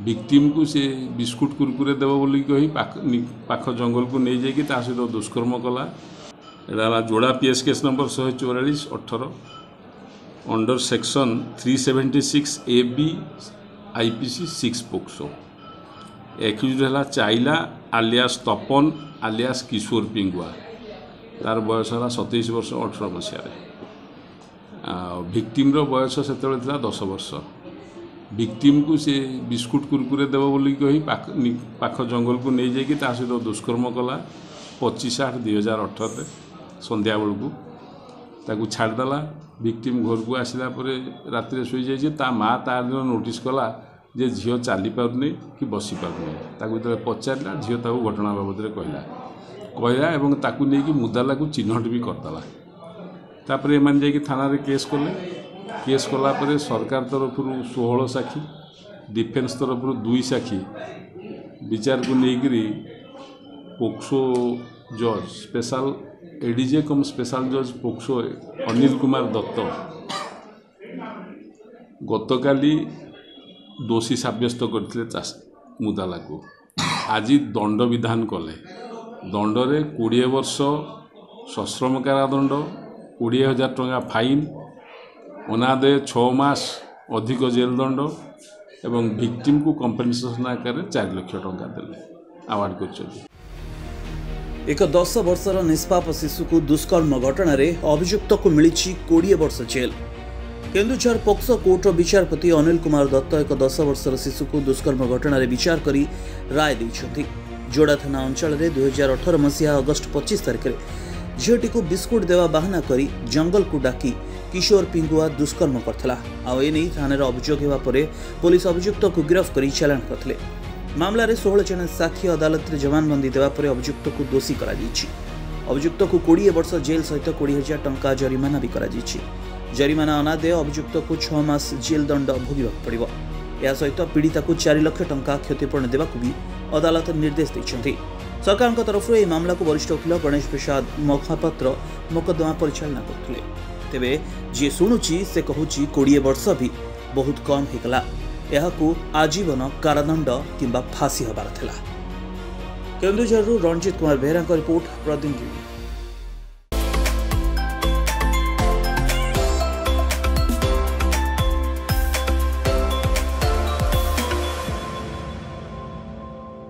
Victim को से biscuit Kurkure देव बोली कही पाख जंगल को नहीं जाकि सहित दुष्कर्म कला। एटा जोड़ा PS case number 144/18 under section 376 AB IPC 6 POCSO. Accused है चाइला आलियास तपन आलियास किशोर पिंगुआ। तार बयस है 27 वर्ष 18 मसीह। भिक्टिम बयस से 10 वर्ष। विक्टिम को से बिस्कुट कुरकुरे देव बोली कही पाख जंगल को नहीं जाकि सहित दुष्कर्म कला 25/8/2018 संध्या बेलू ताकू छाड़देला। विक्टिम घर को आसला रात शोई जाइए ता माँ तार दिन नोटिस कला जे झील चली पारनी कि बसी पारनी। ताकू जो पचारा झील घटना बाबद कहला एवं ताकू नहीं मुदाला को चिन्हट भी करदेला। तापर एम जा थाना केस कले। केस कला सरकार तरफ 16 साक्षी डिफेन्स तरफ 2 साक्षी विचार को लेकरी पोक्सो जज स्पेशल एडीजे कम स्पेशल जज पोक्सो अनिल कुमार दत्त गतकाली दोषी साब्यस्त करते मुदाला को। आज दंड विधान कले। दंडरे 20 वर्ष सश्रम कारादंड 20,000 टंका फाइन अनादय 6 मास अधिक जेल दंड एवं विक्टिम को कंपेनसेशन आकार 4 लाख टंका देले आवार्ड कर। एक 10 वर्षर निष्पाप शिशु को दुष्कर्म घटना रे अभियुक्त को मिली 20 वर्ष जेल। केन्दुझर पोक्सो कोर्टर विचारपति अनिल कुमार दत्त एक 10 वर्षर शिशु को दुष्कर्म घटना रे विचार करी राय दैछथि। जोड़ा थाना अंचल रे 2018 मसीहा अगस्त 25 तारिख रे झीटी को बिस्कुट देवा बहाना करी जंगल को डाकी किशोर पिंगुआ दुष्कर्म करथला। आ एने थाना अभियोग हेबा परे पुलिस अभियुक्त को गिरफ्त करी चालान करथिले। मामला रे 16 जन साक्षी अदालत रे जमानबंदी देवा परे अभियुक्त को दोषी करा जायछि। अभियुक्त को 20 वर्ष जेल सहित 20,000 टंका जरिमाना भी करा जायछि। जरिमाना अनादेय अभियुक्त को 6 मास जेल दंड भोगिबाक पड़िबो। या सहित पीड़िता को 4 लाख टंका क्षतिपूरण देवाकू भी अदालत निर्देश दैछन्ति। सरकार तरफ यह मामला को वरिष्ठ वकील गणेश प्रसाद महापात्र मोकदमा परिचालना करथिले। तेबे जी शुणुची से कहूची 20 वर्ष भी बहुत कम होगला। यहाकू आजीवन कारादंड किंबा फांसी हबार थिला। केन्दुझरु रणजित कुमार बेहरा रिपोर्ट प्रतिनिधि।